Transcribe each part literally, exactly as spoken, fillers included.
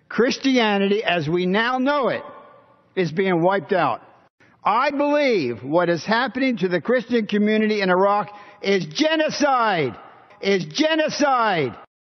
Christianity, as we now know it, is being wiped out. I believe what is happening to the Christian community in Iraq is genocide, is genocide.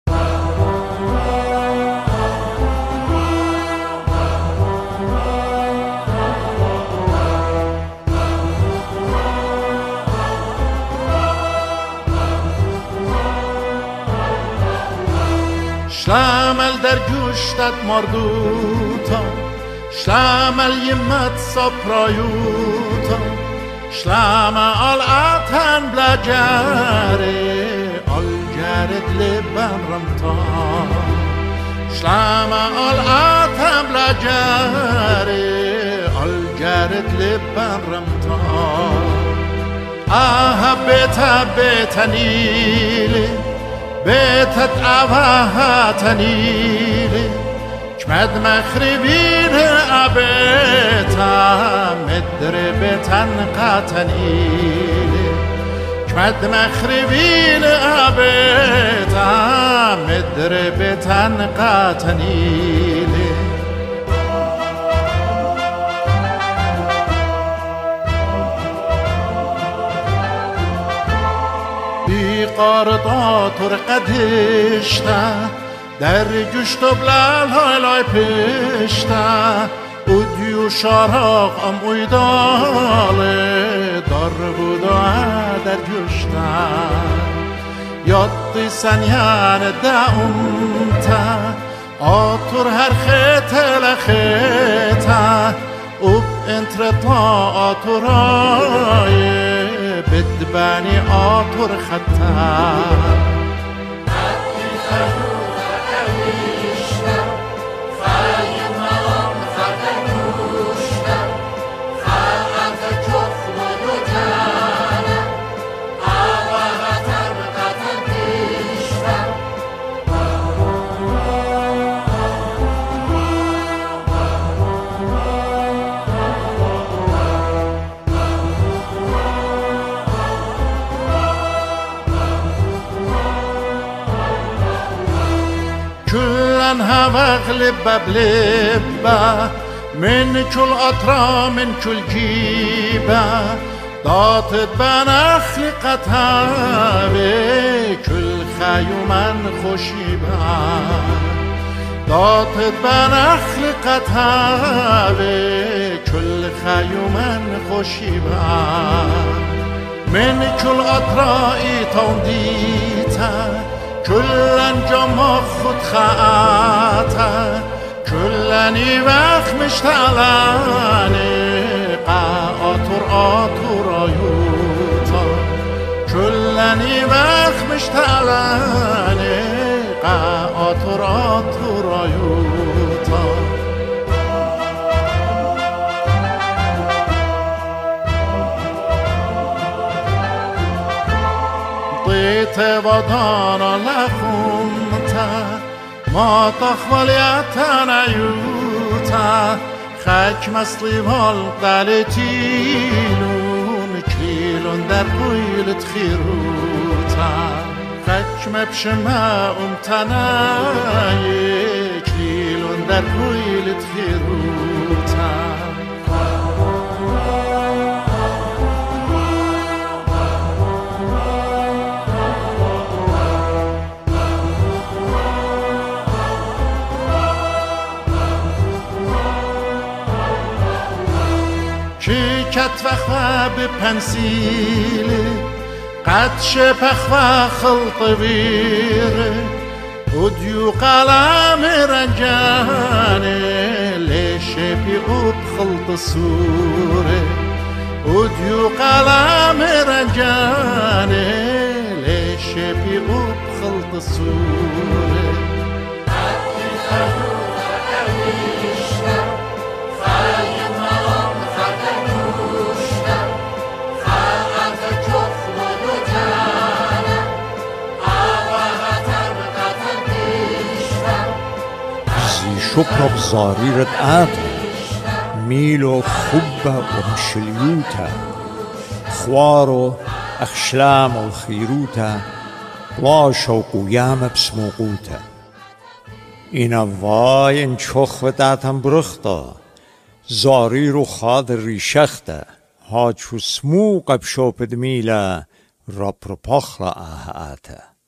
Schlamel der gustat morduta, Schlamel yemat soprayuta, Shlama al atan blajare, al jared leban ramta. Shlama al atan blajare, al jared leban ramta. Ah beta betanile. بيتت عواهاتنيلي كمد مخربين أبيتا مدربتا قاتنيلي كمد مخربين أبيتا مدربتا قاتنيلي قارطات و قدشته در گشت و بلال های لای پشته او دیو شارق ام اویداله دار بودا در گشته یادی سنیان دعمته آتور هر خیت لخیته او انترطا آتورای بدباني آطر خطار هواغلب بلبة من كل أطرا من كل جيبة ضاطت بنخلقتها بكل خيوما خشيبة ضاطت بنخلقتها بكل خيوما خشيبة من كل أطرا توديتها كلن جمع خود خاطه كلن وقت مشتغلانه قاطر آتور آیوتا كلن وقت مشتغلانه قاطر آتور آیوتا ضيت وضانا لخمتا ما تخواليتنا يوتا خاك مسلي والقلتيلون كليلون در قيلت خيروتا خاك مبشما امتنا كليلون در قيلت خيروتا كتفخوا ببنسيلي قد شبخوا خلط بيري وديو قلم رنجاني ليش بيقوب خلط سوري وديو قلم رنجاني ليش بيقوب خلط سوري شكر بزاريرة آدم ميلو خبة ومشليوتا خوارو أخشلام وخيروتا واشوق وياما بسموقوتا اینا وای این چخ و داتم برختا زاری رو خاد ریشخته ها چو سمو قب شوپد میله را پروپاخلا آه آته